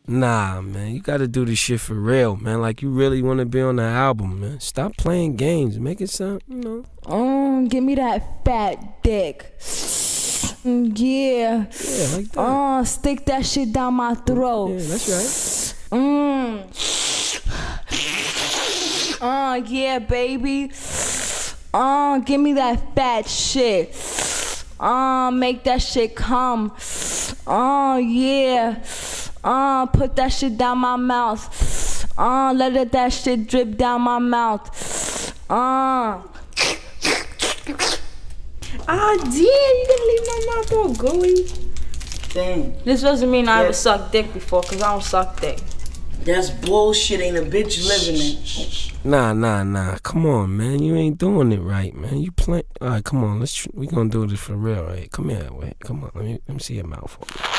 Nah, man, you gotta do this shit for real, man. Like, you really wanna be on the album, man. Stop playing games. Make it sound, Give me that fat dick. Yeah. Yeah, like that. Stick that shit down my throat. Yeah, that's right. Yeah, baby. Give me that fat shit. Make that shit come. Yeah. Put that shit down my mouth. Let that shit drip down my mouth. Damn, you gonna leave my mouth all gooey? Damn. This doesn't mean I ever sucked dick before, cause I don't suck dick. That's bullshit. Ain't a bitch living it. Nah. Come on, man. You ain't doing it right, man. You playing. All right, come on. We gonna do this for real, right? Come here, wait. Come on. Let me see your mouth.